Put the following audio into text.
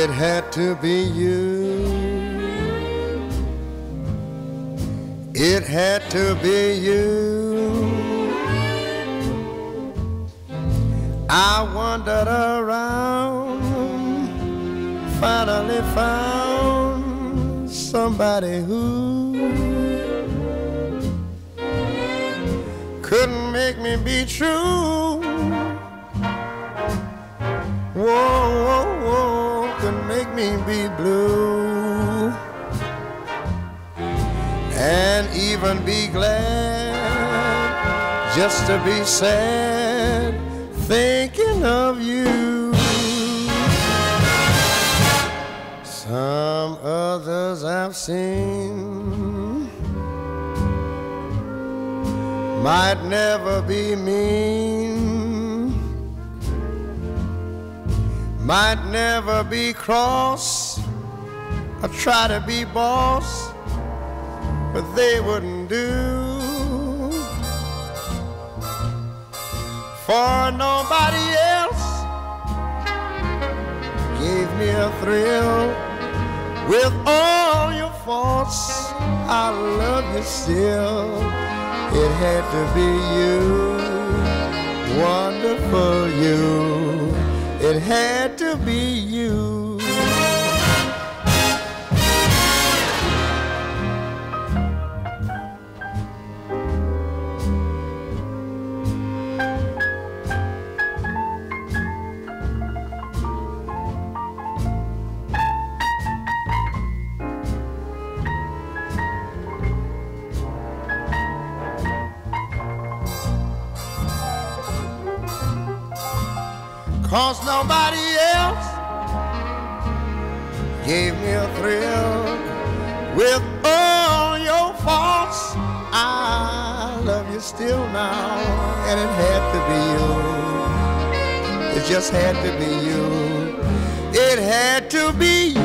It had to be you. It had to be you. I wandered around, finally found somebody who couldn't make me be true. Whoa, whoa, whoa, couldn't make me be blue. And even be glad just to be sad thinking of you. Some others I've seen might never be mean, might never be cross or try to be boss, but they wouldn't do. For nobody else gave me a thrill. With all your faults, I love you still. It had to be you, wonderful you. It had to be you. Cause nobody else gave me a thrill. With all your faults, I love you still now. And it had to be you. It just had to be you. It had to be you.